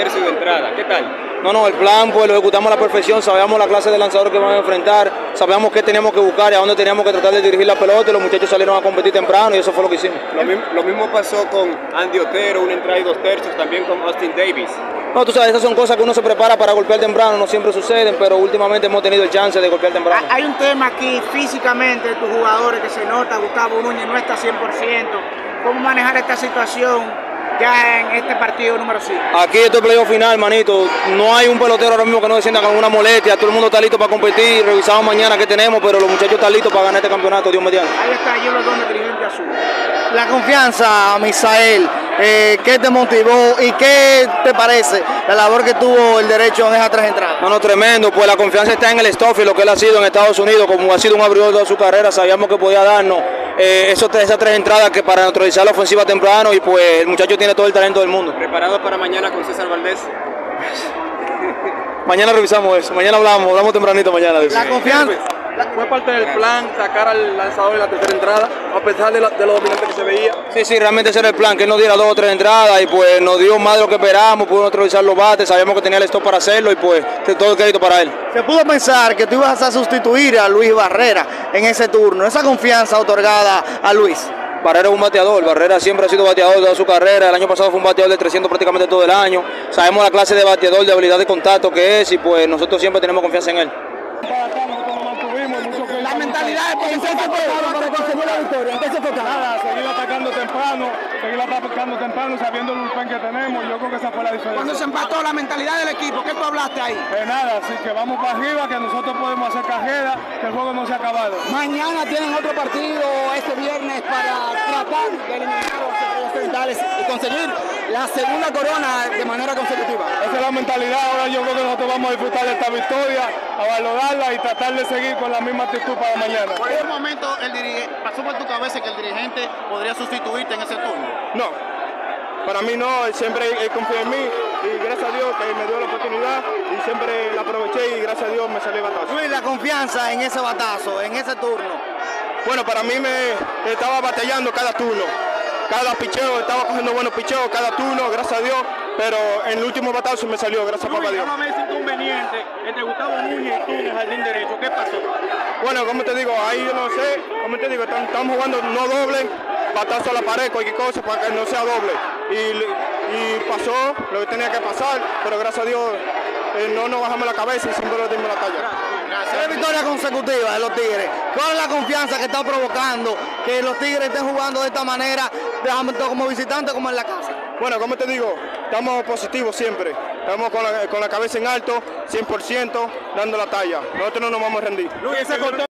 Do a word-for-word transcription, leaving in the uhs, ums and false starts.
tercio de entrada. ¿Qué tal? No, no, el plan pues lo ejecutamos a la perfección, sabíamos la clase de lanzador que van a enfrentar, sabíamos qué teníamos que buscar y a dónde teníamos que tratar de dirigir la pelota y los muchachos salieron a competir temprano y eso fue lo que hicimos. Lo mismo, lo mismo pasó con Andy Otero, una entrada y dos tercios, también con Austin Davis. No, tú sabes, esas son cosas que uno se prepara para golpear temprano, no siempre suceden, pero últimamente hemos tenido el chance de golpear temprano. Hay un tema aquí físicamente de tus jugadores que se nota, Gustavo Núñez no está cien por ciento. ¿Cómo manejar esta situación ya en este partido número cinco? Aquí esto es playoff final, manito. No hay un pelotero ahora mismo que no se sienta con una molestia. Todo el mundo está listo para competir. Revisamos mañana qué tenemos, pero los muchachos están listos para ganar este campeonato, Dios mediante. Ahí está, yo los dos dirigentes azul. La confianza, Misael, eh, ¿qué te motivó y qué te parece la labor que tuvo el derecho en esas tres entradas? No, no, tremendo. Pues la confianza está en el Stoffy, lo que él ha sido en Estados Unidos, como ha sido un abridor de toda su carrera. Sabíamos que podía darnos eh, esos, esas tres entradas que para neutralizar la ofensiva temprano y pues el muchacho tiene todo el talento del mundo. ¿Preparado para mañana con César Valdés? Mañana revisamos eso, mañana hablamos, hablamos tempranito mañana de eso. La confianza. ¿Fue parte del plan sacar al lanzador en la tercera entrada, a pesar de, la, de lo dominante que se veía? Sí, sí, realmente ese era el plan, que él nos diera dos o tres entradas y pues nos dio más de lo que esperábamos, pudimos neutralizar los bates, sabíamos que tenía el stop para hacerlo y pues todo el crédito para él. Se pudo pensar que tú ibas a sustituir a Luis Barrera en ese turno, esa confianza otorgada a Luis. Barrera es un bateador, Barrera siempre ha sido bateador de toda su carrera, el año pasado fue un bateador de trescientos prácticamente todo el año, sabemos la clase de bateador, de habilidad de contacto que es y pues nosotros siempre tenemos confianza en él. La mentalidad de ¿en qué se enfocaba para conseguir la victoria? ¿En qué se enfocaba? Nada, seguir atacando temprano, seguir atacando temprano, sabiendo el bullpen que tenemos, yo creo que esa fue la diferencia. Cuando se empató la mentalidad del equipo, ¿qué tú hablaste ahí? Eh, nada, así que vamos para arriba, que nosotros podemos hacer cajera, que el juego no se ha acabado. Mañana tienen otro partido este viernes para tratar de eliminar a los estrellas orientales y conseguir la segunda corona de manera consecutiva. Esa es la mentalidad, ahora yo creo que nosotros vamos a disfrutar de esta victoria, a valorarla y tratar de seguir con la misma actitud para mañana. ¿Por qué momento el dirigente, pasó por tu cabeza que el dirigente podría sustituirte en ese turno? No, para mí no, él siempre él confía en mí y gracias a Dios que me dio la oportunidad y siempre la aproveché y gracias a Dios me salió el batazo. Luis, la confianza en ese batazo, en ese turno. Bueno, para mí me estaba batallando cada turno, cada picheo, estaba cogiendo buenos picheos cada turno, gracias a Dios, pero en el último batazo me salió, gracias a papá Dios. ¿Cómo ves inconveniente entre Gustavo Núñez y tú en el jardín derecho? ¿Qué pasó? Bueno, como te digo, ahí yo no sé, como te digo, estamos, estamos jugando no doble, batazo a la pared, cualquier cosa para que no sea doble. Y, y pasó lo que tenía que pasar, pero gracias a Dios eh, no nos bajamos la cabeza y siempre lo dimos la talla. Tres victorias consecutivas de los Tigres. ¿Cuál es la confianza que está provocando que los Tigres estén jugando de esta manera, tanto como visitantes como en la casa? Bueno, como te digo, estamos positivos siempre. Estamos con la, con la cabeza en alto, cien por ciento, dando la talla. Nosotros no nos vamos a rendir.